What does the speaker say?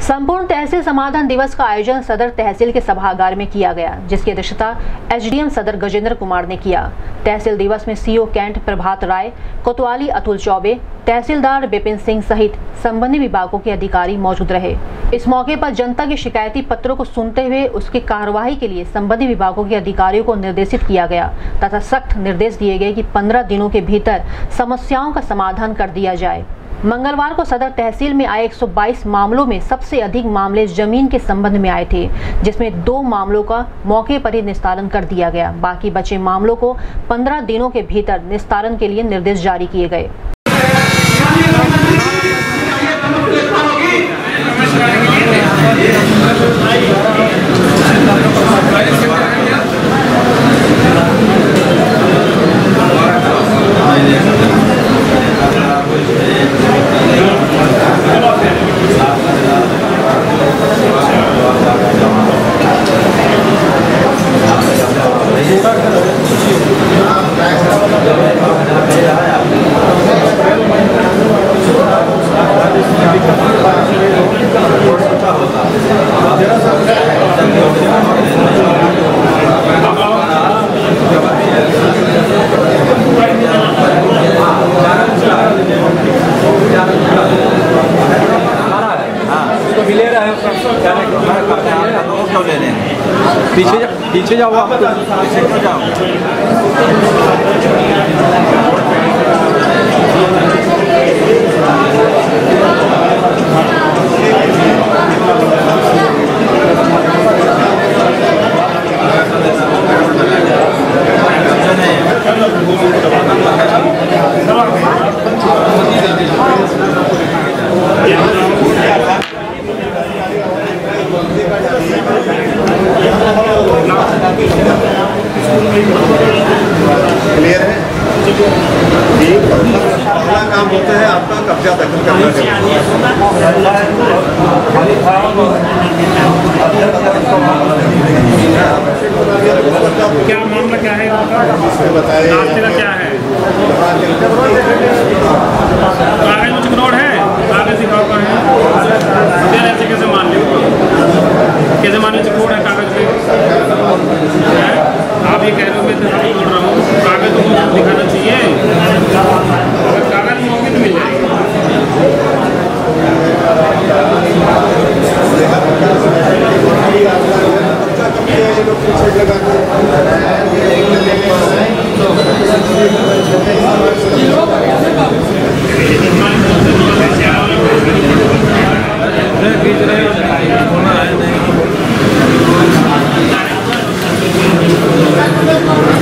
संपूर्ण तहसील समाधान दिवस का आयोजन सदर तहसील के सभागार में किया गया, जिसकी अध्यक्षता एसडीएम सदर गजेंद्र कुमार ने किया। तहसील दिवस में सीओ कैंट प्रभात राय, कोतवाली अतुल चौबे, तहसीलदार विपिन सिंह सहित संबंधित विभागों के अधिकारी मौजूद रहे। इस मौके पर जनता के शिकायती पत्रों को सुनते हुए उसकी कार्यवाही के लिए संबंधित विभागों के अधिकारियों को निर्देशित किया गया तथा सख्त निर्देश दिए गए कि 15 दिनों के भीतर समस्याओं का समाधान कर दिया जाए। मंगलवार को सदर तहसील में आए 122 मामलों में सबसे अधिक मामले जमीन के संबंध में आए थे, जिसमें 2 मामलों का मौके पर ही निस्तारण कर दिया गया। बाकी बचे मामलों को 15 दिनों के भीतर निस्तारण के लिए निर्देश जारी किए गए। पीछे जाओ आप, पीछे जाओ। क्लियर है जी। अगला काम होता है आपका कब्जा दाखिल करना। क्या मामला क्या है, बताइए क्या है? कागज मुझे रोड है, कागज दिखाओ का है, ऐसे कैसे मान लो, कैसे मान लो रोड है कागज पे? आप ये कह रहे हो मैं बोल रहा हूँ, कागज तो मुझे दिखाना चाहिए। अगर कागज नहीं होंगे तो मिल जाएगी। नहीं